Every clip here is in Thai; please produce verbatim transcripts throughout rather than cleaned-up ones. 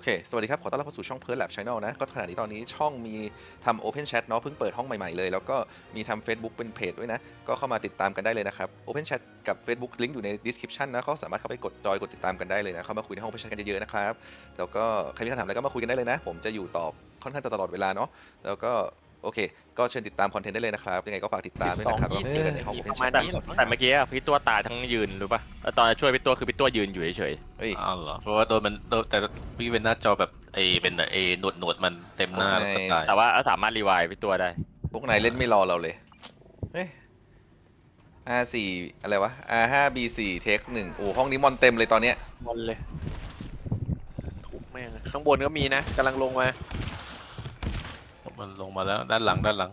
เคสวัสดีครับขอต้อนรับเข้าสู่ช่อง Pearl Lab Channel นะก็ขณะนี้ตอนนี้ช่องมีทำ Open Chat เนาะเพิ่งเปิดห้องใหม่ๆเลยแล้วก็มีทำ Facebook เป็นเพจด้วยนะก็เข้ามาติดตามกันได้เลยนะครับ Open Chat กับ Facebook ลิงก์อยู่ใน description นะเขาสามารถเข้าไปกดจอยกดติดตามกันได้เลยนะเข้ามาคุยในห้อง Open Chat กันเยอะๆนะครับแล้วก็ใครมีคำถามอะไรก็มาคุยกันได้เลยนะผมจะอยู่ตอบค่อนข้างตลอดเวลาเนาะแล้วก็โอเคก็เชิญติดตามคอนเทนต์ได้เลยนะครับยังไงก็ฝากติดตามด้วยนะครับแล้วเจอกันในห้อง Open Chat แต่แต่เมื่อกี้อะพี่ตัวตายทั้งยืนรู้ป่ะตอนช่วยพี่ตัวคือพี่ตัวยืนอยู่เฉยเฮ้ยอ้าวเหรอเพราะว่าโดนมันโดนแต่พี่เป็นหน้าจอแบบไอเป็นไอหนวดหนวดมันเต็มหน้าแล้วก็ตายแต่ว่าสามารถรีไวล์พี่ตัวได้พวกนายเล่นไม่รอเราเลยเฮ้ย อาร์ สี่ อะไรวะ อาร์ ห้า บี สี่ เทคหนึ่งโอ้ห้องนี้มอนเต็มเลยตอนเนี้ยบอลเลยถูกแม่งข้างบนก็มีนะกำลังลงมามันลงมาแล้วด้านหลังด้านหลัง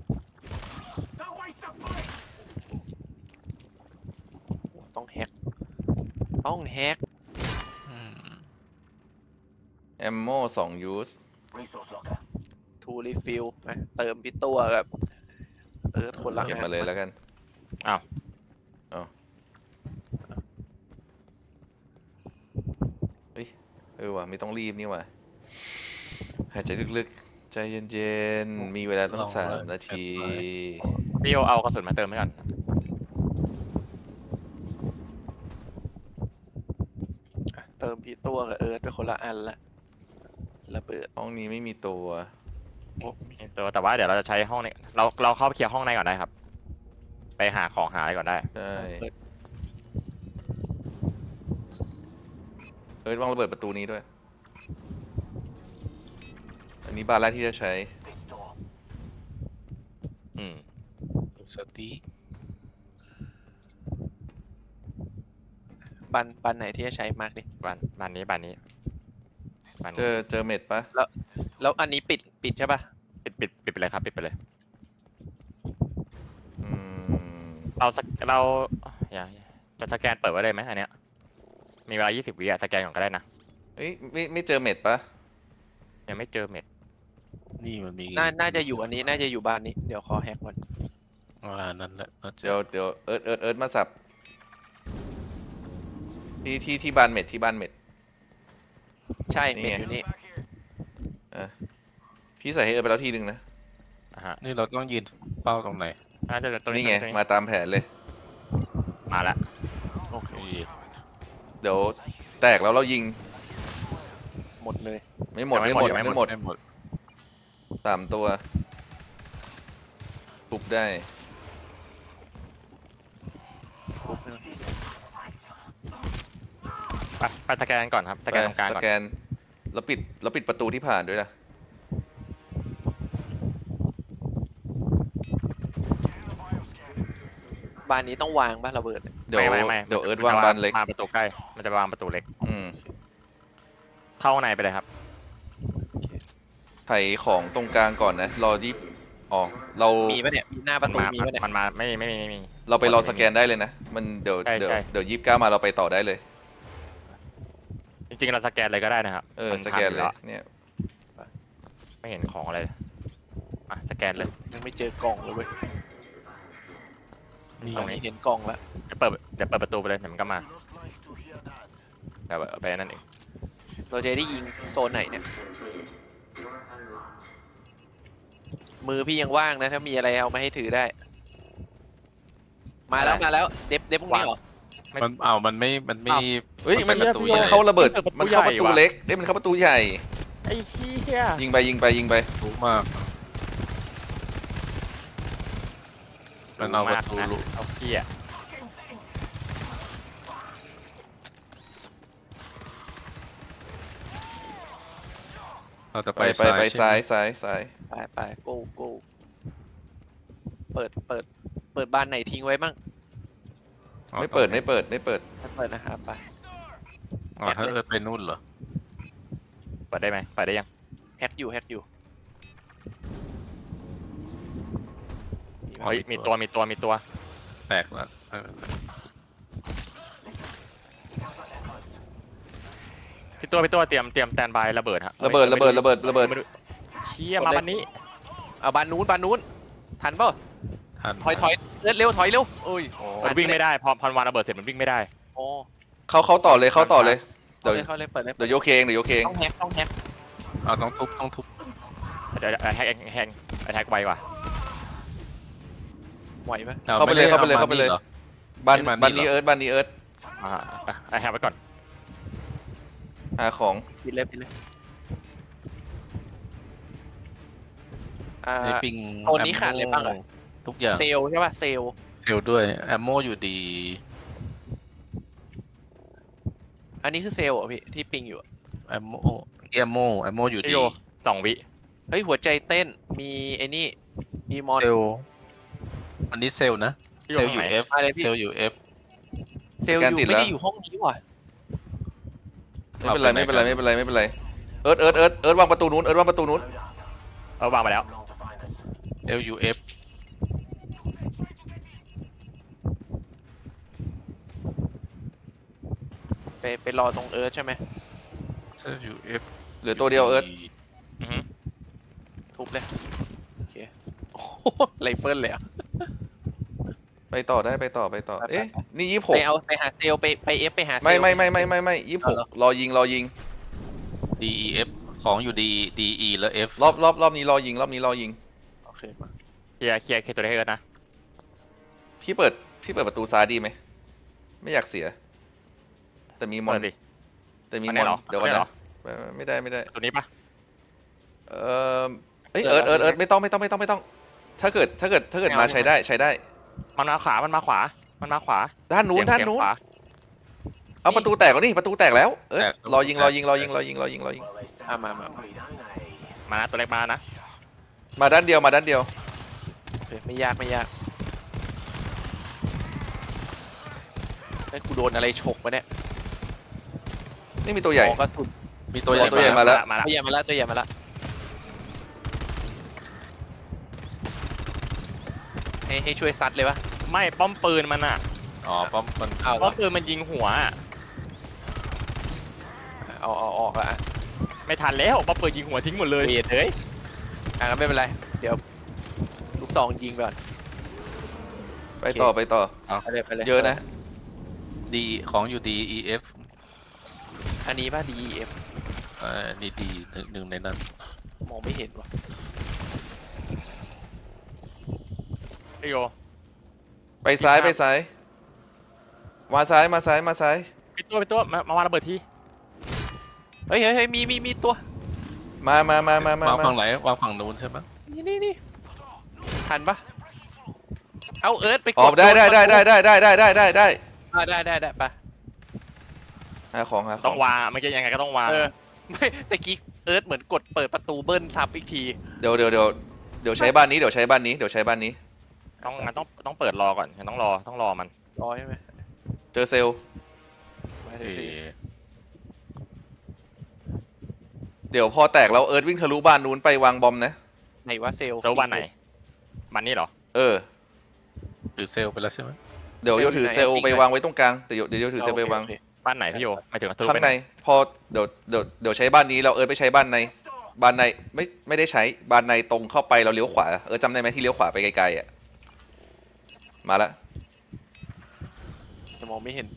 ต้องแฮกต้องแฮกอืมแอมโมสองยูสทูรีฟิลนะเติมพิตัวกับเออคนละเก็บมาเลยแล้วกันอ้าวเอาเฮ้ยเออว่ะไม่ต้องรีบนี่ว่ะหายใจลึกๆ ใจเย็นๆ มีเวลาต้องสามนาทีพี่โอเอากระสุนมาเติมให้ก่อนเติมพิตัวกับเอิร์ธไปคนละอันละระเบิดห้องนี้ไม่มีตัวตัวแต่ว่าเดี๋ยวเราจะใช้ห้องนี้เราเราเข้าไปเคลียร์ห้องในก่อนได้ครับ ไปหาของหาอะไรก่อนได้ใช่เปิดเอิร์ธวางระเบิดประตูนี้ด้วย อันนี้บานแรกที่จะใช้อืมสติบันบันไหนที่จะใช้มาร์กดิบ้านบ้านนี้บ้านนี้บ้านเจนี้อเจอเม็ดปะแล้วอันนี้ปิดปิดใช่ปะปิดปิดปิดไปเลยครับปิดไปเลยอืมเราสกเราอย่าจะสแกนเปิดไว้เลยไหมอันเนี้ยมีเวลายี่สิบวิอะสแกนก่อนก็ได้นะเอ้ยไม่ไม่เจอเม็ดปะยังไม่เจอเม็ดนี่มันมีน่าน่าจะอยู่อันนี้น่าจะอยู่บ้านนี้เดี๋ยวขอแฮกก่อนอ่านั่นแหละน่าจะเดี๋ยวเดี๋ยวเอิร์ธเอิร์ธเอิร์ธมาสับที่ที่ที่บานเม็ดที่บานเม็ดใช่นี่เม็ดไงอยู่นี่อ่ะพี่ใส่ให้เอิร์ธไปแล้วทีนึงนะอ่ะฮะนี่เราต้องยืนเป้าตรงไหนน่าจะตัวนี้นี่ไงตัวนี้มาตามแผนเลยมาละโอเคนี่เดี๋ยวแตกแล้วเรายิงหมดเลยไม่หมดไม่หมดไม่หมดไม่หมดสามตัวทุบได้ทุบเลยไปไปสแกนก่อนครับสแกนตรงกลางสก่อนแกนแล้วปิดแล้วปิดประตูที่ผ่านด้วยนะบ้านนี้ต้องวางป่ะระเบิดเนี่ยเดี๋ยวไม่ไม่ไม่เดี๋ยวเอิร์ธมันวางจะบานเล็กมาประตูใกล้ มันจะวางประตูเล็กอืมเข้าในไปเลยครับไถของตรงกลางก่อนนะรอที่อ๋อเรามีปะเนี่ยมีหน้าประตูมันมีมาปะเนี่ยมันมาไม่ไม่ไม่ไม่มีเราไปรอสแกนได้เลยนะมันเดี๋ยวใช่เดี๋ยวใช่เดี๋ยวยี่สิบเก้ามาเราไปต่อได้เลยจริงๆเราสแกนเลยก็ได้นะครับเออมันสแกนทำเลยแวเนี่ยไม่เห็นของอะไรอ่ะสแกนเลยยังไม่เจอกล่องเลยเว้ยนี่ตรงนี้เห็นกล่องแล้วเดี๋ยวเปิดเดี๋ยวเปิดประตูไปเลยเดี๋ยวมันก็มาเดี๋ยวไปนั่นเองเราจะได้ยิงโซนไหนเนี่ยมือพี่ยังว่างนะถ้ามีอะไรเอามาให้ถือได้ มาแล้วมาแล้วเด็บเด็บพวกนี้เหรอมันอ้าวมันไม่มันไม่เฮ้ยมันประตูมันใหญ่เข้าระเบิดมันเข้าประตูเล็กเอ้ยมันเข้าประตูใหญ่ไอ้เหี้ยยิงไปยิงไปยิงไปรู้มากมันเอาประตูนะลุเอาเหี้ยเราจะไปไปไปไปใช่ซ้าไหมยซ้ายซ้ายไปไปโก้โก้เปิดเปิดเปิดบานไหนทิ้งไว้มั่งอ๋อไม่เปิดไม่เปิดไม่เปิดไม่เปิดนะครับไปอ๋อถ้าเออไปนู่นเหรอเปิดได้ไหมเปิดได้ยังแฮกอยู่แฮกอยู่เฮ้ยมีตัวมีตัวมีตัวแตกแล้วเออพี่ตัวพี่ตัวเตรียมเตรียมสแตนบายระเบิดฮะระเบิดระเบิดระเบิดระเบิดเชี่ยมาวันนี้เอาบานนู้นบานนู้นทันเปล่าทันถอยถอยเร็วเร็วถอยเร็วเอ้ยมันวิ่งไม่ได้พอพอวางระเบิดเสร็จมันวิ่งไม่ได้โอ้เขาเขาต่อเลยเขาต่อเลยเดี๋ยวเข้าเลยเข้าเลยเปิดเลยเดี๋ยวโยกเคเองเดี๋ยวโยกเคเองต้องแฮกต้องแฮกเอาต้องทุบต้องทุบเดี๋ยวแฮกแฮกแฮกไวกว่าไหวปะอเข้าไปเลยม่ด้เข้าไปเลยอเข้าไปเลยหรอบ้านไม่มาบ้านนี่นี้เหรอเอิร์ธบ้านนี้เอิร์ธอ่าแฮกไว้ก่อนหาของปิดเลยปิดเลยอ่าในปิงโซนนี้ขาดอะไรบ้างอะทุกอย่างเซลล์ใช่ป่ะเซลล์เซลด้วยแอมโมอยู่ดีอันนี้คือเซลล์เหรอพี่ที่ปิงอยู่อะแอมโมแอมโมแอมโมอยู่พี่ดีโยสองวิเฮ้ยหัวใจเต้นมีไอ้นี่มีมอนเซลอันนี้เซลนะพี่เซโยลตรอง ยู่ไหนเอฟอะไรพี่เซลอยู่เอฟเซลล์อยู่ไม่ได้อยู่ห้องนี้ว่ะไม่เป็นไรไม่เป็นไรไม่เป็นไรไม่เป็นไรเอิร์ธเอิร์ธเอิร์ธเอิร์ธวางประตูนู้นเอิร์ธวางประตูนู้นเออวางมาแล้วเซลอยู่เอฟไปไปรอตรงเอิร์ธใช่ไหมเซลอยู่เอฟเหลือตัวเดียวเอิร์ธอือฮึทุบเลยโอเคโอ้โหไรเฟิลเลยอ่ะไปต่อได้ไปต่อไปต่อไปไปเอ๊ะไปนี่ยี่สิบหกไปเอาไปหาเซลล์ไปไปเอฟไปหาเซลล์ไม่ไม่ไม่ไม่ไม่ไม่ยี่สิบหกเอาเหรอรอยิงรอยิงดีอีเอฟของอยู่ดีดีอีแล้วเอฟรอบรอบรอบนี้รอยิงรอบนี้รอยิงโอเคมาเคลียร์เคลียร์เคลียร์ตัวได้เอิร์ธนะพี่เปิดพี่เปิดประตูซ้ายดีไหมไม่อยากเสีย แต่มีมอเปินดดิแต่มีอันมไหนอนเหรอเดี๋ยวก่อนอันไหนเหรนะอไม่ได้ไม่ได้ตัวนี้ปะเออเอ้ยเอิร์ธเอิร์ธเอิร์ธไม่ต้องไม่ต้องไม่ต้องไม่ต้อง ถ้าเกิดถ้าเกิดถ้าเกิดมาใช้ได้ใช้ได้มันมาขวามันมาขวามันมาขวาด้านนู้นเตรียมด้านนู้นเตรียมขวาเอาประตูแตกแล้วนี่ประตูแตกแล้วเอิร์ธรอยิงรอยิงรอยิงรอยิงรอยิงรอยิงอ่ะมามามามานะตัวเล็กมานะมาด้านเดียวมาด้านเดียวโอเคไม่ยากไม่ยากไอ้ยกูโดนอะไรฉกวะเนี่ยนี่มีตัวใหญ่ขอกระสุนมีตัวใหญ่ตัวใหญ่มาแล้วมาแล้วตัวใหญ่มาแล้วตัวใหญ่มาแล้วให้ให้ช่วยซัดเลยวะไม่ป้อมปืนมันอ่ะอ๋อป้อมมันเอาป้อมปืนมันยิงหัวอะเอาเอาออกละอ่ะไม่ทันแล้วป้อมปืนยิงหัวทิ้งหมดเลยเวทเฮ้ยอ่ะงั้นไม่เป็นไรเดี๋ยวลูกซองยิงไปก่อนไปต่อไปต่อไปเลยไปเลยเยอะนะดีของอยู่ดีอีเอฟอันนี้ป่ะ ดี เอฟอ่าดีดีหนึ่งหนึ่งในนั้นมองไม่เห็นว่ะพี่โยไปซ้ายไปซ้ายมาซ้ายมาซ้ายมาซ้ายไปตัวไปตัวมามาวางระเบิดทีเฮ้ยเฮ้ยเฮ้ยมีมีมีตัวมามามามามาวางมาฝั่งไหนวางฝั่งนู้นใช่ไหมนี่นี่นี่ทันปะเอาเอิร์ธไปกออกได้ได้ได้ได้ได้ได้ได้ได้ได้ได้อ่ะได้ได้ได้ไปหาของหาขต้ออง งวางเมื่อกี้ยังไงก็ต้องวางเออไม่ตะกี้เอิร์ธเหมือนกดเปิดประตูเบิ้ลทับอีกทีเดี๋ยวเดี๋ยวเดี๋ยวเดี๋ยวใช้บ้านนี้เดี๋ยวใช้บ้านนี้เดี๋ยวใช้บ้านนี้ต้องงั้นต้องต้องเปิดรอก่อนงั้นต้องรอต้องรอมันรอใช่ไหมเจอเซลล์ไปเอเดี๋ยวทีอเดี๋ยวพอแตกแล้วเอิร์ธวิ่งทะลุบ้านนู้นไปวางบอมนะไหนวะเซลล์เซลล์วันไหนมันนี่เหรอเออหรือเซลไปแล้วใช่ไหมเดี๋ยวโยถือเซลล์ไปวางไว้ตรงกลางเดี๋ยวเดี๋ยวโยถือเซลล์ไปวางโอเคบ้านไหนพี่โยหมายถึงทะลุข้างไปในพอเดี๋ยวเดี๋ยวเดี๋ยวใช้บ้านนี้เราเอิร์ธไปใช้บ้านในบ้านในไม่ไม่ได้ใช้บ้านในตรงเข้าไปเราเลี้ยวขวาเออจำได้ไหมที่เลี้ยวขวาไปไกลๆอ่ะมาละจะมองไม่เห็น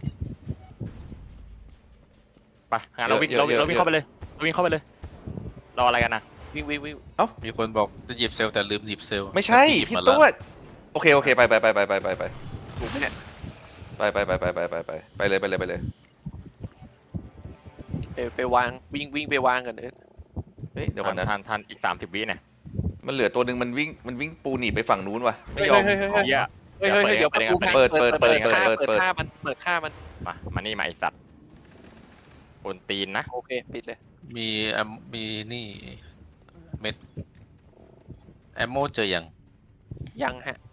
ไปงั้นเราวิ่งเราเราวิ่งเข้าไปเลยเราวิ่งเข้าไปเลยรออะไรกันนะวิ่งวิ่งวิ่งมีคนบอกจะหยิบเซลแต่ลืมหยิบเซลไม่ใช่หยิบพี่มาตัแล้วโอเคโอเคไปไปไปไปไปไปไปถูกไหมเนี่ยไปไปไปไปไปไปไปไปเลยไปเลยไปเลยไปไปวางวิ่งวิ่งไปวางกันเอิร์ธเฮ้ยเดี๋ยวก่อนนะทันทันอีกสามสิบวิเนี่ยมันเหลือตัวหนึ่งมันวิ่งมันวิ่งปูหนีไปฝั่งนู้นว่ะไม่เฮ้ยยอมเฮ้ยเฮ้ยเฮ้ยเหี้ยเฮ้ยเฮ้ยเฮ้ยเดี๋ยวประตูพังเปิดเปิดเปิดฆ่าเปิดเปิดเปิดฆ่ามันเปิดฆ่ามันมามานี่มาไอสัตว์บนตีนนะโอเคปิดเลยมีแอมมีนี่เม็ดแอมโมเจอยังยังฮะ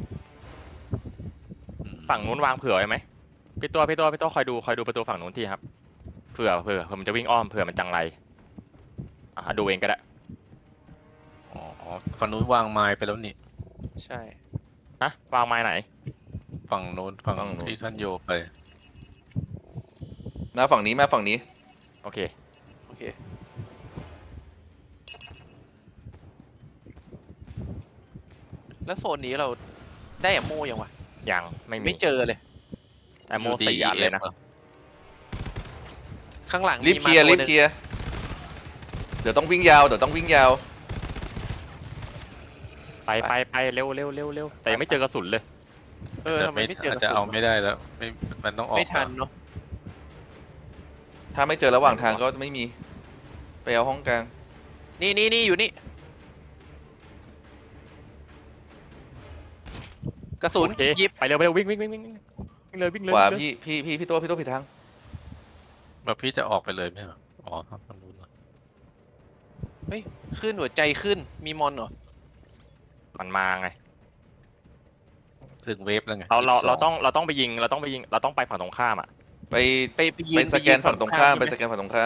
อืมฝั่งนู้นวางเผื่อไว้ไหมพี่ตัวพี่ตัวพี่ตัวคอยดูคอยดูประตูฝั่งนู้นทีครับเผื่อเผื่อเผื่อมันจะวิ่งอ้อมเผื่อมันจังไรอ่ะดูเองก็ได้อ๋อฝั่งนู้นวางไม้ไปแล้วนี่ใช่ฮะวางไม้ไหนฝั่งโน้นฝั่งฝั่งโน้นที่ท่านโยไปมาฝั่งนี้มาฝั่งนี้โอเคโอเคแล้วโซนนี้เราได้อะโมยังวะยังไม่มีไม่เจอเลยแอมโมสี่อันเลยนะข้างหลังรีบเคลียร์มีรีมาบตัวหนึ่งเคลียร์เดี๋ยวต้องวิ่งยาวเดี๋ยวต้องวิ่งยาวไปไปไปเร็วเร็วเร็วเร็วแต่ยังไม่เจอกระสุนเลยเออจะทำไมไม่ไม่เจออาจจะเอาไม่ได้แล้วไม่มันต้องออกไม่ทันเนาะถ้าไม่เจอระหว่างทางก็ไม่มีไปเอาห้องกลางนี่นี่นี่อยู่นี่กระสุนโอเคหยิบไปเร็วไปเร็ววิ่งวิ่งวิ่งวิ่งวิ่งวิ่งเลยวิ่งเลยขวาวิ่งเลยพี่พี่พี่พี่ตัวพี่ตัวผิดทางแบบพี่จะออกไปเลยไหมเหรออ๋อครับทางนู้นเหรอเฮ้ยขึ้นหัวใจขึ้นมีมอนเหรอมันมาไงถึงเวฟแล้วไงเราเรายี่สิบสเราต้องเราต้องไปยิงเราต้องไปยิงเราต้องไปฝั่งตรงข้ามอ่ะไปไปไปยืไปนสแกนฝั่งตรงข้ามไปสใช่แกไหนฝั่งตรงข้าม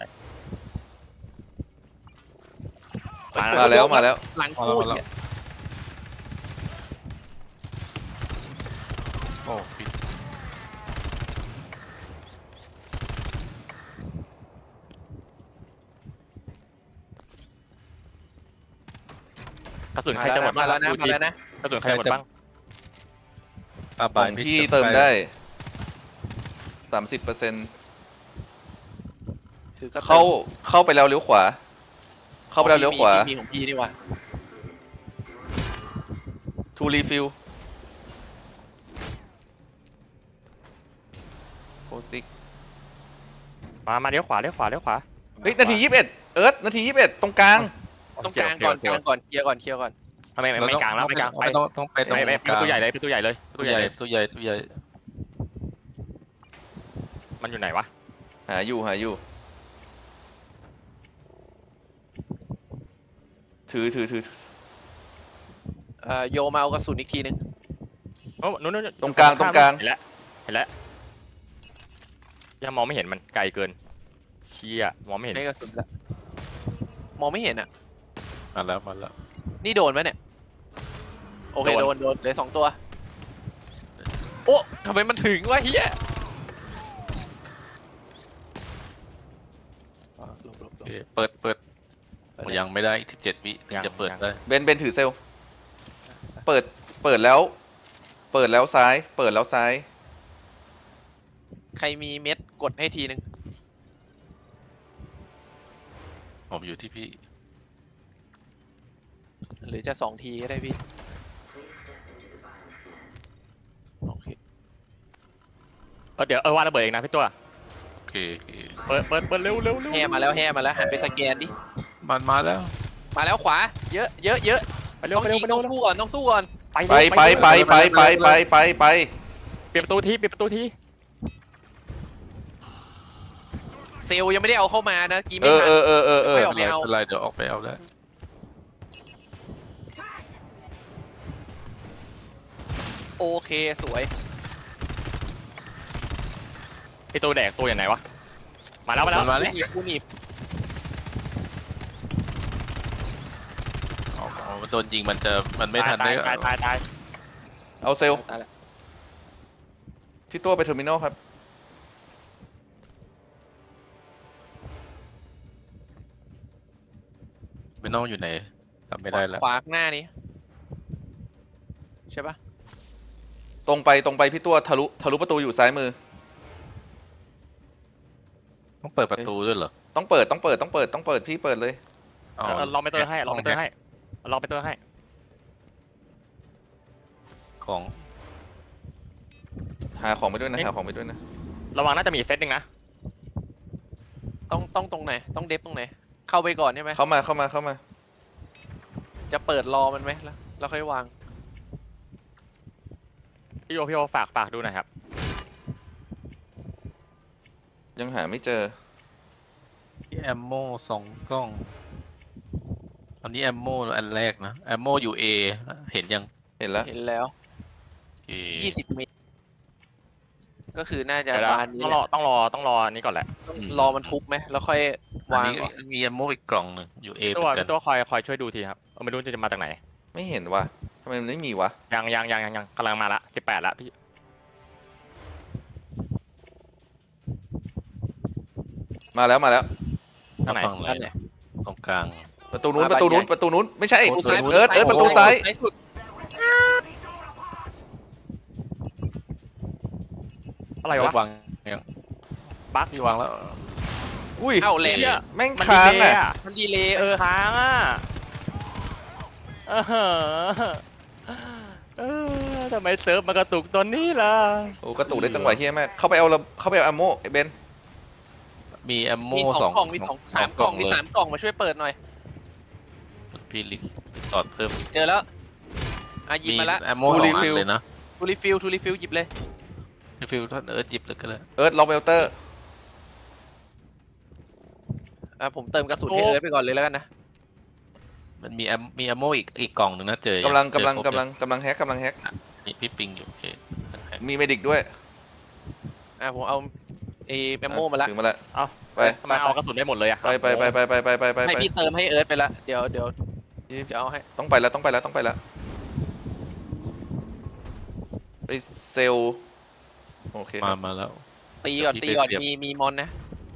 มามาแล้วมาแล้วหลังเอาพูดแล้วเนี่ยโอ้พี่กระสุนมาใครจะหมดมาบ้างแล้วนะดูมาทีแล้วนะกระสุนใครจะหมดบ้างอาขบาอย งพี่จะเติมปได้สามสิบเปอร์เซ็นต์ถือกระสุนเข้าเข้าไปแล้วเลี้ยวขวา เข้าไปแล้วเลี้ยวขวามีของพี่นี่หว่า to refill โพสติกมามาเลี้ยวขวาเลี้ยวขวาเลี้ยวขวาเฮ้ยนาทียี่สิบเอ็ดเอิร์ธนาทียี่สิบเอ็ดตรงกลางต้องกลางก่อนกลางก่อนเคลียร์ก่อนเคลียร์ก่อนทำไมไม่ไม่กลางแล้วไม่กลางไปไม่ต้องต้องไปตรงไปไปกลางประตูใหญ่เลยประตูใหญ่เลยประตูตัวใหใหญ่ญ่เลยตัวใหญ่ตัวใหญ่มันอยู่ไหนวะหาอยู่หาอยู่ ถือถือถือเอ่อโยมาเอากระสุนอีกทีนึงโอ้นู้นนู้นตรงกลางตรงกลางเห็นแล้วเห็นแล้วยังมองไม่เห็นมันไกลเกินเชี่ยมองไม่เห็นได้กระสุนละมองไม่เห็นอ่ะมาแล้วมาแล้วนี่โดนไหมเนี่ยโอเคโดนโดนเหลือสองตัวโอ้ทำไมมันถึงวะเฮียอ่ะหลบหลบหลโอบ เคเปิดเปิดเปิดยังไม่ได้อีกสิบเจ็ดวิถึงจะเปิดได้เบนเบนถือเซลลเปิดเปิดแล้ว เปิดแล้วซ้าย เปิดแล้วซ้ายใครมีเม็ดกดให้ทีนึงผมอยู่ที่พี่หรือจะสองทีก็ได้พี่โอเคเออเดี๋ยวเออว่าระเบิดเองนะพี่ตัวโอเคโอเคเปิดเปิดเปิดเร็วเร็วเร็วแห่มาแล้วแห่มาแล้วหันไปสแกนดิมันมาแล้วมาแล้วขวาเยอะเยอะเยอะไปเร็วต้องไปเร็วยิงไปต้เร็อวงสู้ก่อนต้องสู้ก่อนไปไปไปไปไปไปไปไปไปปิดประตูทีปิดประตูทีเซลล์ยังไม่ได้เอาเข้ามานะกี้เอไม่อทันเออเออเออเออไม่ออกไม่เป็นไรเดี๋ยวออกไปเอาแล้วโอเคสวยไอตัวแดกตัวอย่างไหนวะมาแล้วมาแล้วมันมาแล้วหนีบกูหนีบอ๋ออ๋อโดนยิงมันจะมันไม่ทันตาได้ยตายตายตายเอาเซลลตายแล้วที่ตัวไปเทอร์มินอลครับไม่น้องอยู่ไหนทำไม่ได้แล้วขวาข้างหน้านี้ใช่ปะตรงไปตรงไปพี่ตัวทะลุทะลุประตูอยู่ซ้ายมือต้องเปิดประตูด้วยเหรอต้องเปิดต้องเปิดต้องเปิดต้องเปิดพี่เปิดเลยอ๋อเออลองไปเตอร์ให้ลองไปเตอร์ให้ลองไปเตอร์ให้ของหาของไปด้วยนะหาของไปด้วยนะระวังน่าจะมีเซตหนึ่งนะต้องต้องตรงไหนต้องเดฟตรงไหนเข้าไปก่อนใช่ไหมเข้ามาเข้ามาเข้ามาจะเปิดรอมันไหมแล้วแล้วค่อยวางพี่โยพี่โยฝากฝากดูหน่อยครับยังหาไม่เจอแอมโมสองกล้อง อันนี้แอมโมอันแรกนะแอมโมอยู่ A เห็นยังเห็นแล้วเห็นแล้ว A ยี่สิบเมตรก็คือน่าจะเดี๋ยวบานนี้ต้องรอต้องรอต้องรอนี้ก่อนแหละต้องรอมันทุบไหมแล้วค่อยอันวางนี้ก่อนมีแอมโมอีกกล่องหนึ่งอยู่ A เหตัวมือนกัพี่นตัวคอยคอยช่วยดูทีครับเออไม่รู้จะมาจากไหนไม่เห็นวะทำไมมันไม่มีวะยังยังยังยังยังกำลังมาละสิบแปดละพี่มาแล้วมาแล้วทางไหนฝั่งไหนอันไหนตรงกลางประตูนู้นมาประตูนู้นใหญ่ประตูนู้นไม่ใช่ประตูซ้ายเอิร์ธเอิร์ธประตูซ้ายสุดอะไรเอิร์วะธวางยังบั๊กพี่วางแล้วอุ้ยเอ้าแหลกเนี่ยแม่งมันค้างดีเลยอ่ะอะมันดีเลยเออค้างอ่ะเออเออทำไมเซิร์ฟมันกระตุกตอนนี้ล่ะโอ้กระตุกได้จังหวะเฮี้ยมากเข้าไปเอาระเข้าไปเอาอมโมไอ้เบนมีแอมโมมีสสออง งกล่องมีสองสามกล่องมีเลยสามกล่องมาช่วยเปิดหน่อยพี่ลิสลิสตอร์ดเพิ่มเจอแล้วอ่ะหยิบมาละแอมโมสองอันเลยนะทูรีฟิลทูรีฟิลหยิบเลยรีฟิลท่านเอิร์ธหยิบเลยก็ได้เอิร์ธล็อกเวลเตอร์อ่ะผมเติมกระสุนให้เอิร์ธไปก่อนเลยแล้วกันนะมันมีแอมมีแอมโมอีกอีกกล่องหนึ่งนะเจอกำลังเจกำอลังครบกำลังกำลังแฮกกำลังแฮกนี่พี่ปิงอยู่โอเคมีเมดิกด้วยอ่ะผมเอาเอแอมโมมาละถึงมาละเอาไปทำไมเอากระสุนได้หมดเลยอะไปไปไปไปไปไปไปไปให้ไปพี่เติมให้เอิร์ธไปละเดี๋ยวเดี๋ยวเดี๋ยวเอาให้ต้องไปแล้วต้องไปแล้วต้องไปแล้วไปเซลล์โอเคคมารับมาแล้วตีก่อนเดี๋ตียวพี่ก่อนไปเสียบมีมีมอนนะ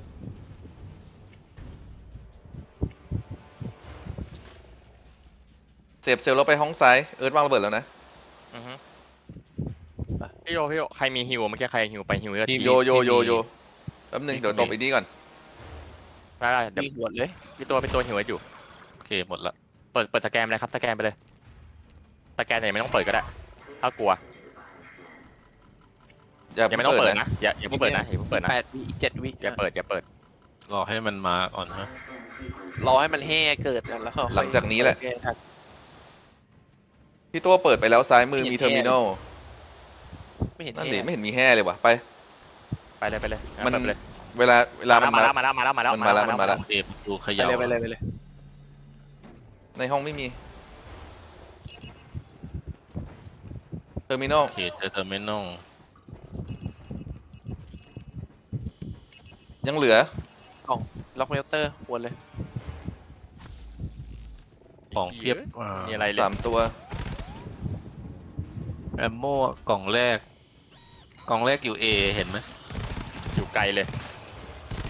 เซฟเซลล์แล้วไปห้องซ้ายเอิร์ธวางระเบิดแล้วนะอือฮึพี่โยพี่โยใครมีฮิวเมื่อกี้ใครฮิวไปฮิวเลือดทีโยโยโยโยแป๊บนึงเดี๋ยวตบไอ้นี่ก่อนได้ได้เดี๋ยวมีหัวเลยพี่ตัวพี่ตัวฮิวไว้อยู่โอเคหมดละเปิดเปิดสแกนไปเลยครับสแกนไปเลยสแกนไหนไม่ต้องเปิดก็ได้ถ้ากลัวอย่ายังไม่ต้องเปิดนะอย่าอย่าเพิ่งเปิดนะอย่าเพิ่งเปิดนะแปดวิอีกเจ็ดวิอย่าเปิดอย่าเปิดรอให้มันมาก่อนฮะรอให้มันแห่เกิดก่อนแล้วค่อยหลังจากนี้แหละโอเคครับพี่ตัวเปิดไปแล้วซ้ายมือมีเทอร์มินอลไม่เห็นนั่นแห่ดิไม่เห็นมีแห่เลยว่ะไปไปเลยไปเลยมันเปิดไปเลยเวลาเวลามันมามาแล้วมาแล้วมาแล้วมาแล้วมันมาแล้วมันมาแล้วโอเคประตูเขไปย่าเลยไปเลยไปเลยในห้องไม่มีเทอร์มินอลโอเคเจอเทอร์มินอลยังเหลือล็อกเมลเตอร์หัวเลยของเพียบอ่ามีอะไรเลยสามตัวแอมโมกล่องแรก กล่องแรกอยู่เอเห็นไหมอยู่ไกลเลยเอ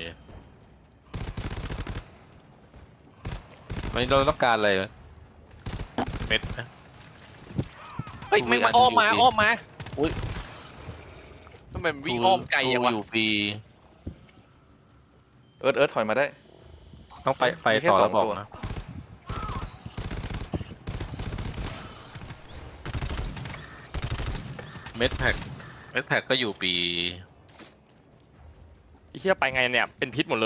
วันนี้เราต้องการอะไรเม็ดนะเฮ้ยไม่งมาอ้อมมาอ้อมมาอุ้ยทำไมมันวิ่งอ้อมไกลอย่างวะอยู่ปีเอิร์ธเอิร์ธถอยมาได้ต้องไปไปมีแค่ต่อสแล้องวบอกตัวนะเม็ดแพ็กเม็ดแพ็กก็อยู่ปีไอ้เหี้ยไปไงเนี่ยเป็นพิษหมดเลย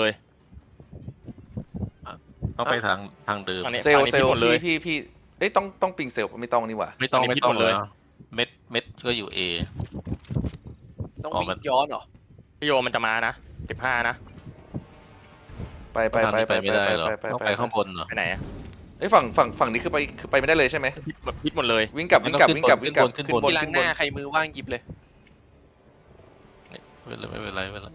ต้องไปทางทางเดิมอันนี้เซลล์อันนี้เซลล์ผิดหมดเลยพี่พี่พี่เอ้ยต้องต้องปิงเซลล์ไม่ต้องนี่หว่าไม่ต้องอันนี้ไม่ผิดต้องหมดเลยนะเม็ดเม็ดก็อยู่เอต้องอ๋อวิ่มันงย้อนเหรอพี่โยมันจะมานะสิบห้านะไปไปไปไปไปไม่ได้เหรอไปไปต้องไปไปข้างบนเหรอไปไหนอะเอ้ยฝั่งฝั่งฝั่งนี้คือไปคือไปไม่ได้เลยใช่ไหมพิษหมดพิษหมดเลยวิ่งกลับวิ่งกลับวิ่งกลับวิ่งกลับขึ้นขึ้นบบ นนที่ล้างขึ้นหบน้าน ใครมือว่างหยิบเลยไม่เป็นไรไม่เป็นไรไม่เป็นไร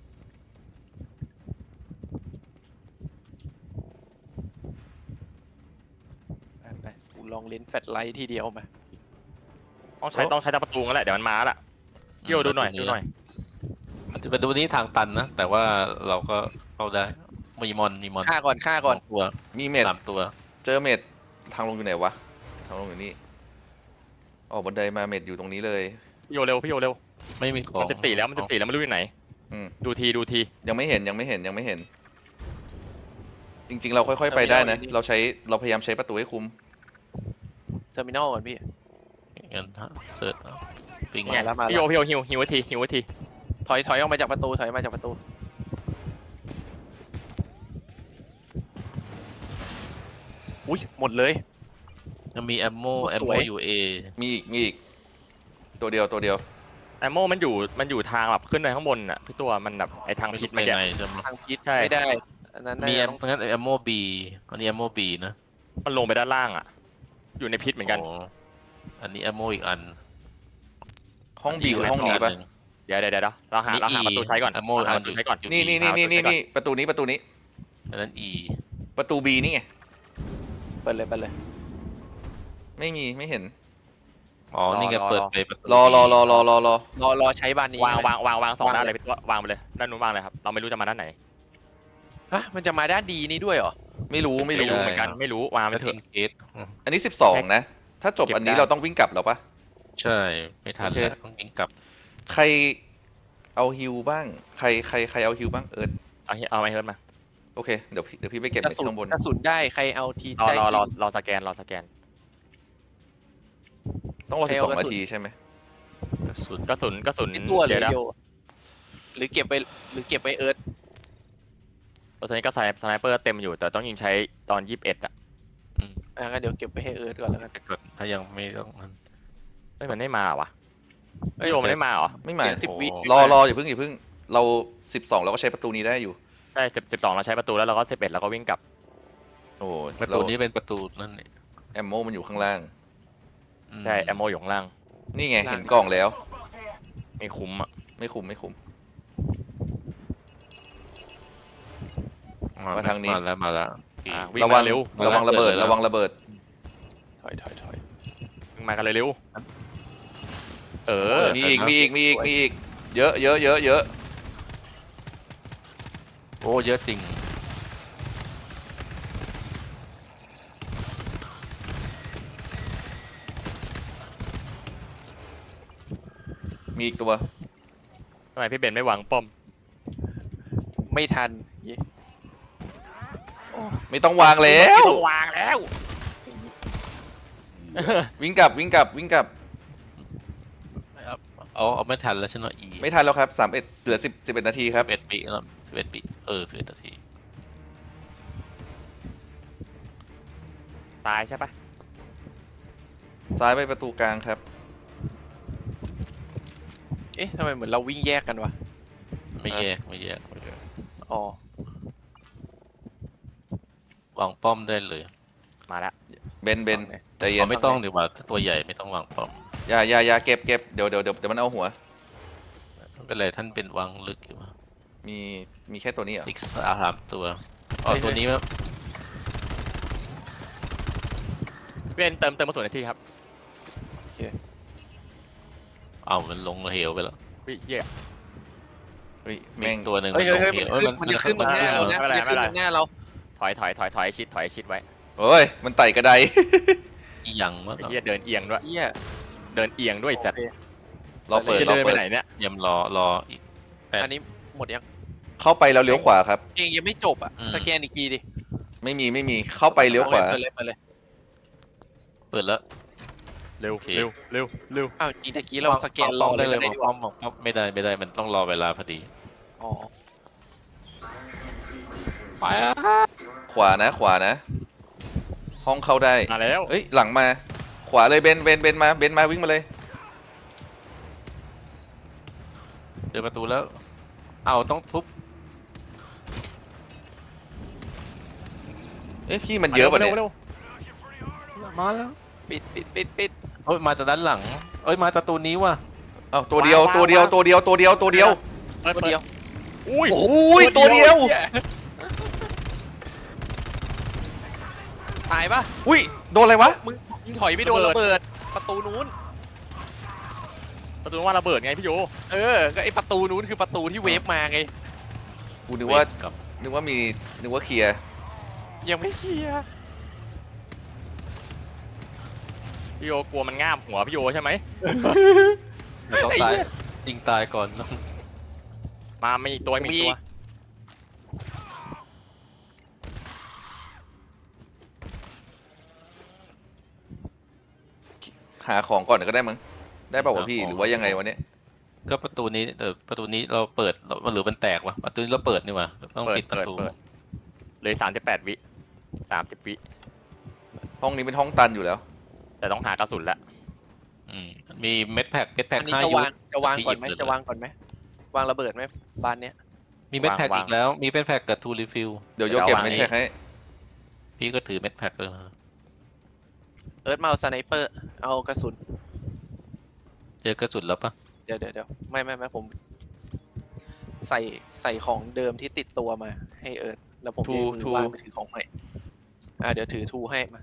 ไปไปกูลองเลนส์แฟลชไลท์ทีเดียวมาต้องใช้ต้องใช้ตาประตูนั่นแหละเดี๋ยวมันมาละพี่โยดูหน่อยดูหน่อยมันจะเป็นตัวนี้ทางตันนะ แต่ว่าเราก็เข้าได้มีมอนมีมอนฆ่าก่อนฆ่าก่อนสงตัวมีเมดสามตัวเจอเมดทางลงอยู่ไหนวะทางลงอยู่นี่ออกบันไดมาเมดอยู่ตรงนี้เลยพี่โยเร็วพี่โยเร็วไม่มีของมันสิบสี่แล้วมันสิบสี่แล้วไม่รู้อยู่ไหนอืมดูทีดูทียังไม่เห็นยังไม่เห็นยังไม่เห็น จริง ๆ เราค่อยๆไปได้นะ เราใช้เราพยายามใช้ประตูให้คุ้มเทอร์มินอลก่อนพี่งั้นเสิร์ชเอาปิงมาแล้วมาแล้วพี่โยพี่โยฮิวฮิวไว้ทีฮิวไว้ทีถอยถอยออกมาจากประตูถอยออกมาจากประตูอุ้ยหมดเลยยังมีแอมโมโอ้แอมสโมวยอยู่เอมีอีกมีอีกตัวเดียวตัวเดียวแอมโมมันอยู่มันอยู่ทางแบบขึ้นไปข้างบนอ่ะพี่ตัวมันแบบไอทางไม่พิษรู้เมื่ไปอกี้ไงใช่ไหมทางพิษใช่ไม่ได้อันนั้นมีน่าแอจะมต้องงั้นแอมโมบีอันนี้แอมโมบีนะมันลงไปด้านล่างอ่ะ อยู่ในพิษเหมือนกันโอันนี้แอมโมอีกอันห้องบีคือห้องนี้ปะเดี๋ยวเดี๋ยวเดี๋ยวเราหาเราหาประตูใช้ก่อนแอมโมเราหาอัปนระตูอยู่ใช้ก่อนนี่นี่นี่นี่นี่นี่ประตูนี้ประตูนี้อันนั้นอีประตูบีนี่ไงเปิดเลยเปิดเลยไม่มีไม่เห็นอ๋อนี่ไงเปิดไปประตูรอรอรอรอรอรอรอรอใช้บานนี้วางใช่ไหมวางวางวางสองวางด้านเลเลย ยพี่ตัววางไปเลยด้านนู้นวางเลยครับเราไม่รู้จะมาด้านไหนฮะมันจะมาด้านดีนี่ด้วยเหรอไม่รู้ไม่ไม่รู้รู้เหมือนกันไม่รู้วางไปไม่เถถึอะงเคสอืมอันนี้สิบสองนะ ถ้าจบอันนี้เราต้องวิ่งกลับแล้วปะใช่ไม่ทันโอเคแล้วต้องยิงกลับใครเอาฮิวบ้าง ใครใครใครเอาฮิวบ้างเอิร์ธเอาเอาไอเฮิร์ตมาโอเคเดี๋ยวพี่เดี๋ยวพี่ไปเก็บกระเน็ตสุนข้างบนกระสุนได้ใครเอาทีรอได้รอรอทีรอสแกนรอสแกนต้องรอใครสิบเอาสองกระนาสุนทีใช่ไหมกระสุนกระสุนกระสุนเป็นตัวหรืเดี๋ยวอนะโยหรือเก็บไปหรือเก็บไปเอิร์ธตอนนี้ก็สไนสไนเปอร์เต็มอยู่แต่ต้องยิงใช้ตอนยี่สิบเอ็ดอ่ะอ่ะงั้นเดี๋ยวเก็บไปให้เอิร์ธก่อนแล้วกันแต่ก็ถ้ายังไม่ต้องนั้นเฮ้ยมันไม่มาว่ะเอ้ยพี่โอมันไม่มาเหรอไม่มาเดี๋ยวสิบวิรอรออย่าเพิ่งอย่าเพิ่งเราสิบสองเราก็ใช้ประตูนี้ได้อยู่ใช่สิบสิบสองเราใช้ประตูแล้วเราก็สิบเอ็ดเราก็วิ่งกลับโอ้ยประตูนี้เป็นประตูนั่นนี่แอมโมมันอยู่ข้างล่างอืมใช่แอมโมอยู่ข้างล่างนี่ไงเห็นกล่องแล้วไม่คุ้มอ่ะไม่คุ้มไม่คุ้มมามาทางนี้มาแล้วมาแล้วอ่ะวิ่งระวัมาง เร็วระวังระเบิดเปิดเลยระวังระเบิดถอยถอยถอยวิ่งมากันเลยเร็วเออมีอีกมีอีกมีอีกมีอีกเยอะเยอะเยอะเยอะโอ้เยอะจริงมีอีกตัวทำไมพี่เบนไม่วางป้อมไม่ทันเย้ไม่ต้องวางแล้วไม่ต้องวางแล้ววิ่งกลับวิ่งกลับวิ่งกลับเอาเอาไม่ทันแล้วใช่ไหมอีไม่ทันแล้วครับสามเอ็ดเหลือสิบสิบเอ็ดนาทีครับสิบเอ็ดปีแล้วสิบเอ็ดปีเออสิบเอ็ดนาทีตายใช่ปะซ้ายไปประตูกลางครับเอ๊ะทำไมเหมือนเราวิ่งแยกกันวะไม่แยกไม่แยกไม่แยกอ๋อวางป้อมได้เลยมาแล้วเบนเบนใจเย็เอานไม่ต้องดีกว่าตัวใหญ่ไม่ต้องวางป้อมอย่าอย่าอย่าเก็บเก็บเดี๋ยวเดี๋ยวเดี๋ยวเดี๋ยวมันเอาหัวไม่เป็นไรท่านเป็นวางลึกอยู่มีมีแค่ตัวนี้เหรออีกสามตัวอ๋อตัวนี้มั้ยพี่เบนเติมเติมกระสุนในที่ครับเอามันลงเหวไปแล้ววิเหี้ยเฮ้ยมีแม่งตัวหนึ่งเฮ้ยลเฮ้ยงเฮ้ยเหวมันขึ้นมันจะขึ้นตรงหน้าเรานะไม่มันเป็นไรจะขึ้นตรงหน้าเราถอยถอยถอยถอยชิดถอยชิดไว้เฮ้ยมันไต่กระไดอีหยังมั้งไอ้เหี้ยเดินเอียงด้วยเหี้ยเดินเอียงด้วยจัดโอเคเราเปิดจะเราเดินไปเปิดไหนเนี่ยยำรอรออีก แปดอันนี้หมดยังเข้าไปแล้วเลี้ยวขวาครับเองยังไม่จบอ่ะอืมสแกนอีกทีดิไม่มีไม่มีเข้าไปเลี้ยวขวาเปิดเลยเปิดเลยเปิดแล้วเร็วโอเคเร็วเร็วเร็วอ้าวจริงตะกี้เราสแกนรป้ออมเลได้ยเลยได้วางดีกป้อว่ามวางป้อมไม่ได้ไม่ได้มันต้องรอเวลาพอดีอ๋อไปอ่ะขวานะขวานะ ห้องเข้าได้มาแล้วเอ้ยหลังมา ขวาเลยเบนเบนเบนมาเบนมาวิ่งมาเลยเจอประตูแล้ว เอาต้องทุบเอ้ยพี่มันเยอะป่ะเนี่ยร็วร็วมาแล้วปิดปิดปิดปิดเอ้ยมาจากด้านหลังเอ้ยมาจากตัวนี้ว่ะเอ้าตัวเดียวตัวเดียวตัวเดียวตัวเดียวตัวเดียวเปิดตัวเปิดเดียวอุ้ยโอ้ยตัวเดียวตายปะอุ้ยโดนอะไรวะมึงยิงถอยไม่โดนระเบิด ประตูนู้นประตูว่าระเบิดไงพี่โยเออ ก็ไอประตูนู้นคือประตูที่เวฟมาไงกูนึกว่าเกับนึกว่ามีนึกว่าเคลียร์ยังไม่เคลียร์พี่โยกลัวมันง่ามหัวพี่โยใช่ไหมต้องตายยิงตายก่อนมาไม่อีกตัวไม่อีกตัวหาของก่อนก็ได้มั้งได้เปล่าวะพี่หรือว่ายังไงวะเนี่ยก็ประตูนี้เออประตูนี้เราเปิดหรือมันแตกวะประตูนี้เราเปิดนี่วะต้องเปิดปิดประเปิดตูเปิดเลยสามสิบแปดวิสามสิบวิห้องนี้เป็นห้องตันอยู่แล้วแต่ต้องหากระสุนละอืมมีเม็ดแพ็กเม็ดแพ็กอันนี้ห้าจะยุวางจะวางก่อนไหมที่หยิบเลยจะวางก่อนไหมวางระเบิดไหมบ้านเนี้ยมีเม็ดแพ็กอีกแล้ว มีเม็ดแพ็กกับทูรีฟิลเดี๋ยวโยกเก็บไม่แท็กให้พี่ก็ถือเม็ดแพ็กเลยเอิร์ธมาเอาสไนเปอร์ เอากระสุนเจอกระสุนแล้วปะเดี๋ยวเดี๋ยวเดี๋ยวไม่ไม่ไม่ผม ใส่ใส่ของเดิมที่ติดตัวมา ให้เอิร์ธแล้วผมเองมือว่างไปถือของใหม่อ่าเดี๋ยวถือทูให้มา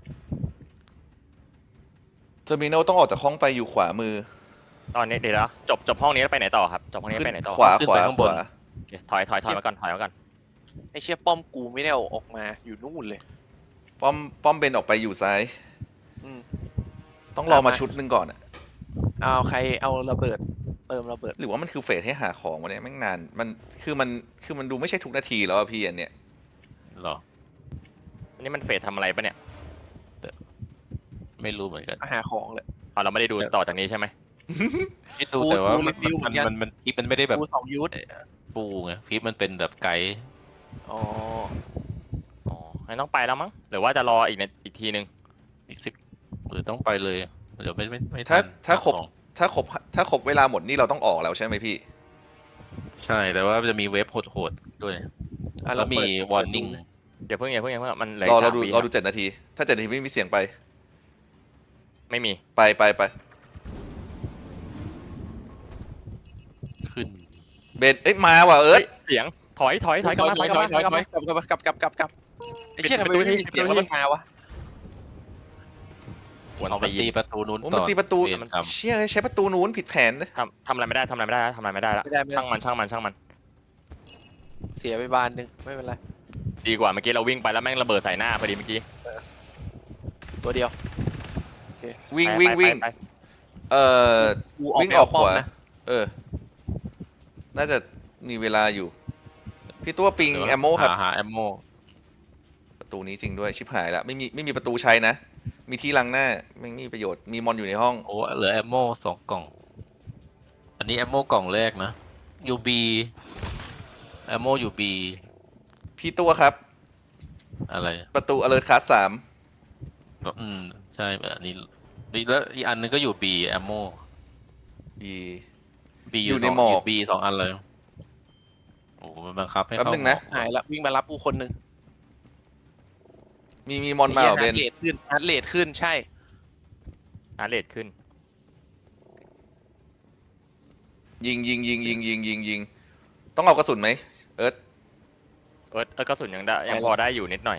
เทอร์มินอลต้องออกจากห้องไปอยู่ขวามือตอนนี้เดี๋ยวนะจบจบห้องนี้แล้วไปไหนต่อครับจบห้องนี้ขึ้นไปไหนต่อขวาขวาขวาโอเคถอยถอยถอยมาก่อนถอยมาก่อนไอเชี่ยป้อมกูไม่ได้เอาออกมาอยู่นู่นเลยป้อมป้อมเบนออกไปอยู่ซ้ายอืมต้องรอมาชุดหนึ่งก่อนอะเอาใครเอาระเบิดเติมระเบิดหรือว่ามันคือเฟสให้หาของวะเนี่ยแม่งนานมันคือมันคือมันดูไม่ใช่ทุกนาทีแล้วอะพี่อันเนี้ยหรออันนี้มันเฟสทำอะไรปะเนี่ยไม่รู้เหมือนกันหาของเลยเอาเราไม่ได้ดูต่อจากนี้ใช่ไหมคิดดูแต่ว่ากูมันรีวิวเหมืมัอน นกันมันมันฟีมันไม่ได้แบบกูสองยูทปูไงฟีมันเป็นแบบไกด์อ๋ออ๋องั้นต้องไปแล้วมั้งหรือว่าจะรออีกในอีกทีนึงอีกสิบหรือต้องไปเลยเดี๋ยวไม่ไม่ไม่ถ้าทันถ้าครบของถ้าครบถ้าครบเวลาหมดนี่เราต้องออกแล้วใช่ไหมพี่ใช่แต่ว่าจะมีเว็บโหดๆด้วยอ่ะแล้วมีเปิดวอร์นิ่งเดี๋ยวเพิ่งอย่าเพิ่งอย่าเพิ่งมันเหลือรออีกเราสามดูวิเราดูเจ็ดนาที ถ้าเจ็ดนาทีไม่มีเสียงไปไม่มีไปไปไปขึ้นเบนเอ้ยมาว่ะเอิร์ธเสียงถอยถอยถอยกลับมาถอยกลับมาถอยกลับมากลับกลับกลับกลับกลับไอ้เชี่ยทำไมไม่มีเสียงแล้วมันมาวะกวนเอามาตีตีประตูนู้นโอ้ต่มันอตีประตูเวรกรรมเชี่ยใช้ประตูนู้นผิดแผนเลยทำทำอะไรไม่ได้ทำอะไรไม่ได้แล้วทำอะไรไม่ได้แล้วไม่ได้ไม่ได้ช่างมันช่างมันช่างมันเสียไปบานหนึ่งไม่เป็นไรดีกว่าเมื่อกี้เราวิ่งไปแล้วแม่งระเบิดใส่หน้าพอดีเมื่อกี้ตัวเดียววิ่งไปวิ่งไปวิ่งไปเอ่อกูออกวิ่งแนอวอกป้ขอมวานะเออ น่าจะมีเวลาอยู่ พี่ตัวปิงเดี๋ยวแอมโมครับหาหาแอมโมประตูนี้จริงด้วยชิบหายละไม่มีไม่มีประตูใช้นะ มีที่ลังหน้าไม่มีประโยชน์มีมอนอยู่ในห้องโอ้เหลือแอมโมสองกล่อง อันนี้แอมโมกล่องแรกนะยูบีแอมโมยูบีพี่ตัวครับอะไรประตู alert class สามอืมใช่อันนี้แล้วอีกอันนึงก็อยู่บีแอมโมบีบีออยู่ ยู่ในสองหมอกอยู่บีสองอันเลยโอ้มันบังคับให้แป๊บเข้านึงนะหมอกหายละวิ่งมารับกูคนหนึ่งมีมีมอนมาเหรอเบฮาร์นดเรทขึ้นฮาร์ดเรทขึ้นใช่อาร์เรทขึ้นยิงยิงยิงยิงยิงยิงยิงต้องเอากระสุนไหมเอิร์ธเออเออกระสุนยังได้ยังพอได้อยู่นิดหน่อย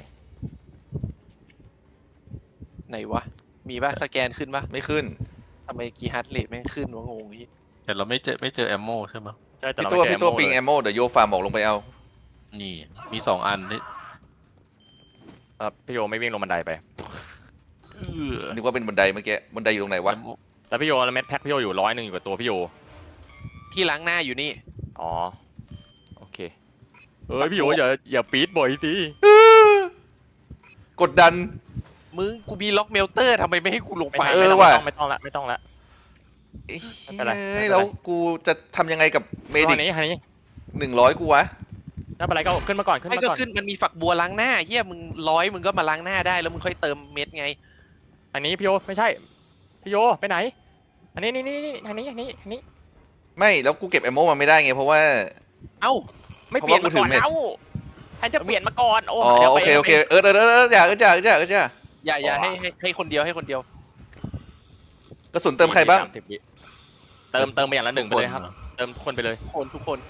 ไหนวะ มีป่ะสแกนขึ้นป่ะไม่ขึ้นทำไมกีฮาร์ดเรทแม่งขึ้นวะงงอย่างงี้แต่เราไม่เจอไม่เจอแอมโมใช่ไหมใช่แต่พี่เราตัวไม่เจอพี่ตัวแอมโม่ปิงเลยแอมโมเดี๋ยวโยฟาร์มบอกลงไปเอานี่มีสองอันนี่เออพี่โยไม่วิ่งลงบันไดไปเออนึกว่าเป็นบันไดเมื่อกี้บันไดอยู่ตรงไหนวะแล้วพี่โยแล้วเม็ดแพ็คพี่โยอยู่ร้อยหนึ่งอยู่กับตัวพี่โยที่ล้างหน้าอยู่นี่อ๋อโอเคเอ้ยพี่โยอย่าอย่าปี๊ดบ่อยสิกดดันมึงกูมีล็อกเมลเตอร์ทำไมไม่ให้กูลงไม่ไปทันเอไม่อต้องว่ะไม่ต้องละไม่ต้องละเอ้ยไม่เป็นไรไม่เป็นไรแล้วกูจะทำยังไงกับเมดิอักนนี้อันนี้หนึ่งร้อยกูวะไม่เป็นไรก็ขึ้นมาก่อนขึ้นไม่มาก็ก่อนขึ้นมันมีฝักบัวล้างหน้าเฮียมึงร้อยมึงก็มาล้างหน้าได้แล้วมึงค่อยเติมเม็ดไงอันนี้พี่โยไม่ใช่พี่โยไปไหน อันนี้นี่นี่นี่อันนี้อันนี้อันนี้ไม่แล้วกูเก็บแอมโมมาไม่ได้ไงเพราะว่าเอ้าไม่เปลี่ยนมาก่อนเพราะว่ากูถือเม็ดเอ้าให้จะเปลี่ยนมาก่อนโอ้อ๋อดี๋ยวโอไปเคโอเคเออเออเออเอออย่าเอออย่าเอออย่าเอออย่าอย่าอย่าอ๋อให้ให้ให้คนเดียวให้คนเดียวกระสุนเติมใครบ้างสมสิบวิเติมเติมไปอย่างละหนึ่งไปเลยครับเติมทุกคนไปเลยทุกคนทุกคน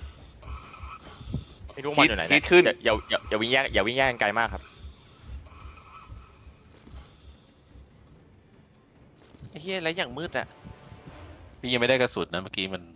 ไม่รู้มันอยู่ไหนฮีนะทขึ้นอย่าอย่าอย่าวิ่งแยกอย่าวิ่งแยกกันไกลมากครับไอ้เฮียแล้วอย่างมืดอะพี่ยังไม่ได้กระสุนนะเมื่อกี้มัน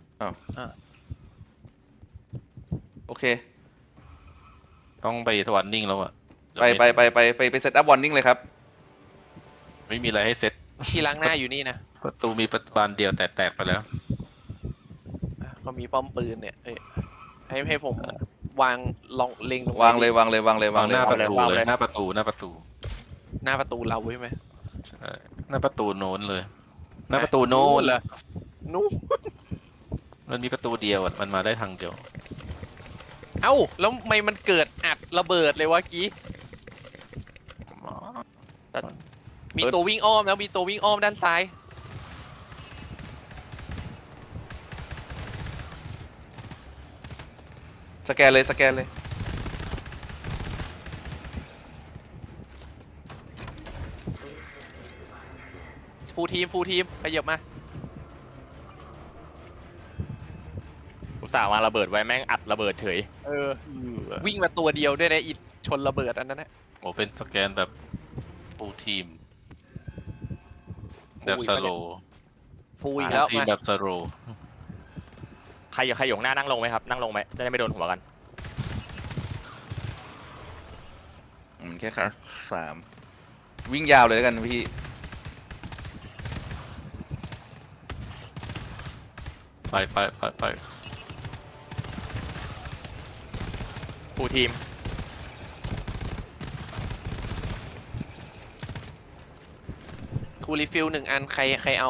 โอเคต้องไปทวารนิ่งแล้วอะเดี๋ยวไปม่ไปไปไปไปไปเซตอัพวอร์นิ่งเลยครับไม่มีอะไรให้เซ็ตที่ล้างหน้าอยู่นี่นะประตูมีประตูบานเดียวแต่แตกไปแล้วอ่ะก็มีป้อมปืนเนี่ยเอ้ยให้ให้ผมวางลองเล็งตรงวางเลยวางเลยวางเลยวางหเลยน้าประเลยตูวางเลเลย ยหน้าประตูหน้าประตูหน้าประตูเราใช่ไหมใช่หน้าประตูโน้นเลย หน้าประตูโน้นเหรอนู้นมันมีประตูเดียวอะมันมาได้ทางเดียวเอ้าแล้วทำไมมันเกิดอัดระเบิดเลยวะกี้มีตัววิ่งอ้อมแล้วมีตัววิ่งอ้อมด้านซ้ายสแกนเลยสแกนเลยฟูลทีมฟูลทีมขยับมาอุตส่าห์วางระเบิดไว้แม่งอัดระเบิดเฉยเออวิ่งมาตัวเดียวด้วยนะอิดชนระเบิดอันนั้นนะโอ้เป็นสแกนแบบฟูลทีมแบบสโลฟูลอีกแล้วทีมมาแบบสโลใครอยู่ใครอยู่ข้างหน้านั่งลงไหมครับนั่งลงไหมจะได้ไม่โดนหัวกันอืมแค่ครับสามวิ่งยาวเลยแล้วกันพี่ไปไปไปไปฟูลทีมทูรีฟิลหนึ่งอันใครใครเอา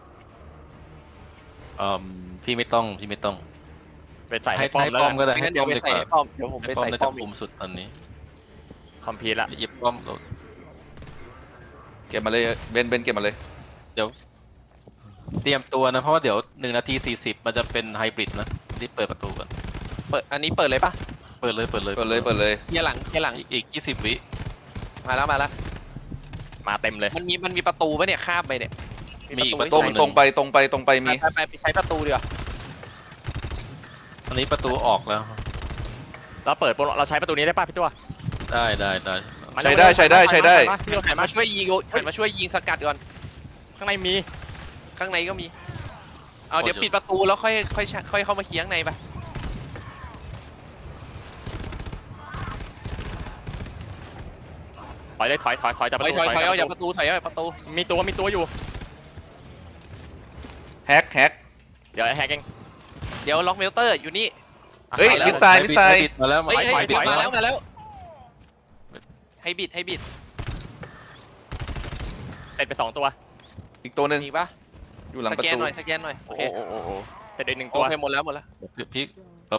อืมพี่ไม่ต้องพี่ไม่ต้องไปใส่ให้ให้ป้อมให้แล้วป้อมกันก็ได้ไม่ให้งั้นเดี๋ป้ยอวมไปดีกใส่ว่าป้อมเดี๋ยวผมไปให้ป้อมใส่น่าป้จะอมอีคุ้กมสุดตอนนี้คอมพีทละหยิบป้อมโหลดเก็บมาเลยเบนเบนเก็บมาเลยเดี๋ยวเตรียมตัวนะเพราะว่าเดี๋ยวหนึ่งนาทีสี่สิบมันจะเป็นไฮบริดนะรีบเปิดประตูก่อนเปิดอันนี้เปิดเลยปะเปิดเลยเปิดเลยเปิดเลยเปิดเลยเกียร์หลังเกียร์หลังอีกอีกยี่สิบวิมาแล้วมาแล้วมาเต็มเลยมันมีมันมีประตูปะเนี่ยข้ามไปเนี่ยมีอีกปประ ระตตูรงหนึ่ตรงไปตรงไปตรงไปไปมีไปไปไปใช้ประตูดีกว่าอันนี้ประตูออกแล้วเราเปิดเราใช้ประตูนี้ได้ป่ะพี่ตัวได้ได้ได้มาใช้ได้ใช้ได้ใช้ได้พี่ตัวหัถ่ายนมามาช่วยยิงหันมาช่วยยิงสกัดก่อนข้างในมีข้างในก็มีเอาเดี๋ยวปิดประตูแล้วค่อยค่อยค่อยเข้ามาเคลียร์ข้างในไปถอยเลยถอยถอยถอยจากประถอยตูถอยถอยเอาจาจาก กปประ ระตูถอยเอาจากประตูมีตัวมีตัวอยู่แฮกแฮกเดี๋ยวไอ้แฮกเองเดี๋ยวล็อกเมลเตอร์อยู่นี่อ่ะเฮ้ยไปแล้วมิสไซล์มิสไซล์บิดมาแล้วมาเฮ้ยถให้อยบิดถอยมาแล้วมาแล้วให้บิดให้บิดเสร็จไปสองตัวอีกตัวหนึ่งมีปะอยู่หลังสประแกนตูหน่อยสแกนหน่อยโอโอ้เคโหโอ้โหโอ้โหเสร็จไปหนึ่งโอตัวเคหมดแล้วหมดแล้วพี่ปั๊บ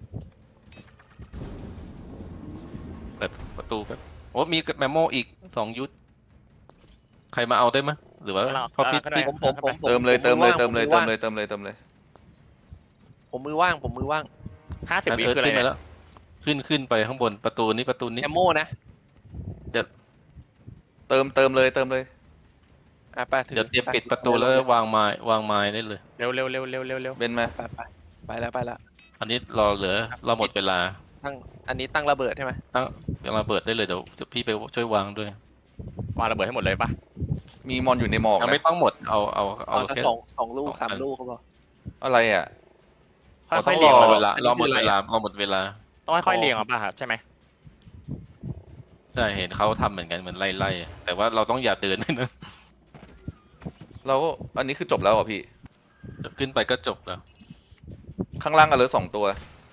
เปิดประตูแบบโอ้มีแมมโมอีกสองยุทธใครมาเอาได้ไหมยหรือว่าเพราะพี่ก็ได้พี่ผมผมผมเติมเลยเติมเลยเติมเลยผเติมเลยเติมเลยเติมเลยผมมือว่างผมมือว่างห้าสิบวิเออคืออะไรขึ้นไปเนี่ยแล้วขึ้นขึ้นไปข้างบนประตูนี้ประตูนี้แอมโมนะเดี๋ยวเติมเติมเลยเติมเลยอ่ะไปถือเดี๋ยวเตรียมปิดประตูแล้ววางไม้วางไม้ได้เลยเร็วเร็วเร็วเร็วเร็วเร็วเบนมาไปไปไปแล้วไปแล้วอันนี้รอเหลือเราหมดเวลาตั้งอันนี้ตั้งระเบิดใช่ไหมตั้งระเบิดได้เลยเดี๋ยวเดี๋ยวพี่ไปช่วยวางด้วยวางระเบิดให้หมดเลยป่ะมีมอนอยู่ในหมอกยังนะไม่ต้องหมดเอาเอาเอาเอาสักแค่สองสองลูกสองสามอันลูกเขาบอกอะไรอ่ะค่ต้ออย งๆเรียงรหมอดเวลาอันนี้เราหมดคืออะไรเวลาเราหมดเวลาต้องค่อยๆเรียงอ่ะป่ะครับใช่ไหมใช่เห็นเขาทำเหมือนกันเหมือนไล่ไล่ๆแต่ว่าเราต้องอย่าเดินนะแล้วอันนี้คือจบแล้วเหรอพี่เดี๋ยวขึ้นไปก็จบแล้วข้างล่างกันเหลือสองตัว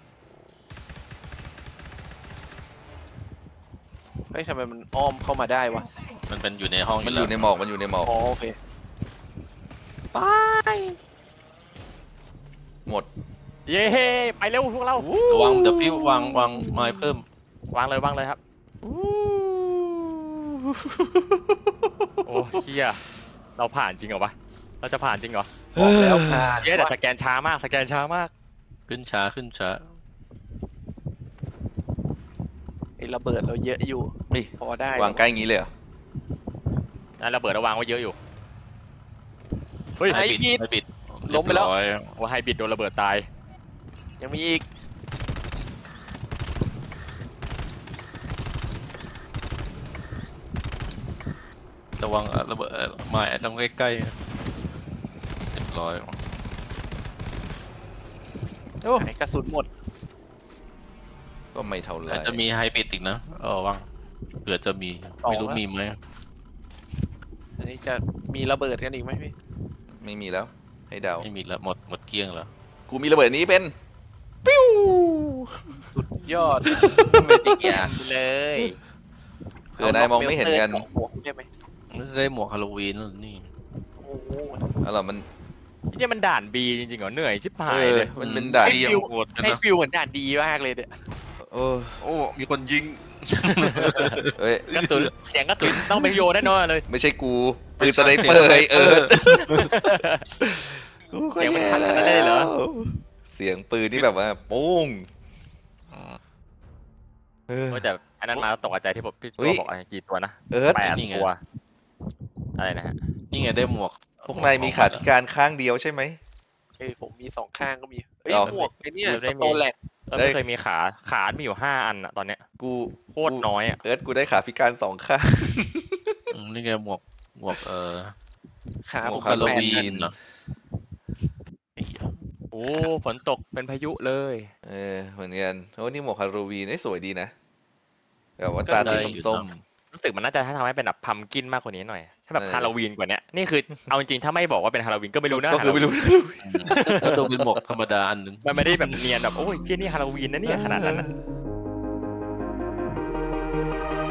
เฮ้ยทำไมมันอ้อมเข้ามาได้วะมันเป็นอยู่ในห้องมันอแล้วยู่ในหมอกมันอยู่ในหมอกอ๋อโอเคหมดเย้ไปเร็วพวกเราวางเดี๋ยวพี่วางวางไม้เพิ่มวางเลยวางเลยครับโอ้เฮียเราผ่านจริงเหรอวะเราจะผ่านจริงเหรอบอกแล้วผ่านเย้แต่สแกนช้ามากสแกนช้ามากขึ้นช้าขึ้นช้าไอ้ระเบิดเราเยอะอยู่นี่พอได้วางใกล้งี้เลยเหรอนั่นระเบิดเราวางไว้เยอะอยู่เฮ้ยไม่บิดไม่บิดล้มไปแล้วเรียบร้อยว่าไฮบิดโดนระเบิดตายยังมีอีกระวังระเบิดไม้ต้องใกล้ๆเรียบร้อยโอ้ไอ้กระสุนหมดก็ไม่เท่าไหร่อาจจะมีไฮบริดอีกนะเออวังเผื่อจะมีไม่รู้มีไหมอันนี้จะมีระเบิดกันอีกไหมพี่ไม่มีแล้ว ให้เดาไม่มีแล้วหมดหมดเกลี้ยงแล้วกูมีระเบิดนี้เป็นปิ้วสุดยอดไม่จริงอย่างเลยเผื่อนายมองไม่เห็นกันอาล็อกเมลเตอร์สองหัวใช่ไหมได้หมวกฮาโลวีนแล้วนี่โอ้โหอะไรมันนี่มันด่านบีจริงๆเหรอเหนื่อยชิบหายเออเลยมันเป็นด่านเรียงโหดให้นะฟิลเหมือนด่านดีมากเลยเนี่ยโอ้โอ้มีคนยิงเอ้ยกระตุนเสียงกระตุนต้องเป็นโยแน่นอนเลยไม่ใช่กูปืนสไนเปอร์ไอเอิร์ดกูก็เสียงมันแย่ขนาดนั้นเลยเหรอเสียงปืนที่แบบว่าโป้งเออโอ้ยแต่อันนั้นมาตกใจที่ผมพี่เฮ้ตัวย บอกอะไรกี่ตัวนะเอิร์ธแปดนี่ไงตัวอะไรนะฮะนี่ไงได้หมวกพวกนายมีขาพิการข้างเดียวใช่ไหมเอ้ยผมมีสองข้างก็มีเอ้ยเอาหมวกไอ้เนี่ยสโตนแลกเราไม่เคยมีขาขามีอยู่ห้าอันอะตอนเนี้ยกูโคตรน้อยอะเอิร์ธกูได้ขาพิการสองข้างอืมนี่ไงหมวกหมวกเอ่อขาหมผวกมฮาโลแปดวีอันเหรอไอ้เหี้ยโอ้ฝนตกเป็นพายุเลยเออเหมือนกันโอ้นี่หมวกฮาโลวีนนี่สวยดีนะแบบว่าตาสีส้มรู้สึกมันน่าจะถ้าทำให้เป็นแบบพัมกินมากกว่านี้หน่อยถ้าแบบเออฮาโลวีนกว่านี้นี่คือเอาจริงๆถ้าไม่บอกว่าเป็นฮาโลวีนก็ไม่รู้นะก็คือไม่รู้ก็ดูเป็นหมวกธรรมดาอันหนึงมันไม่ได้แบบเนียนแบบโอ้ยเชี่ยนี่ฮาโลวีนนะเนี่ยขนาดนั้นนะ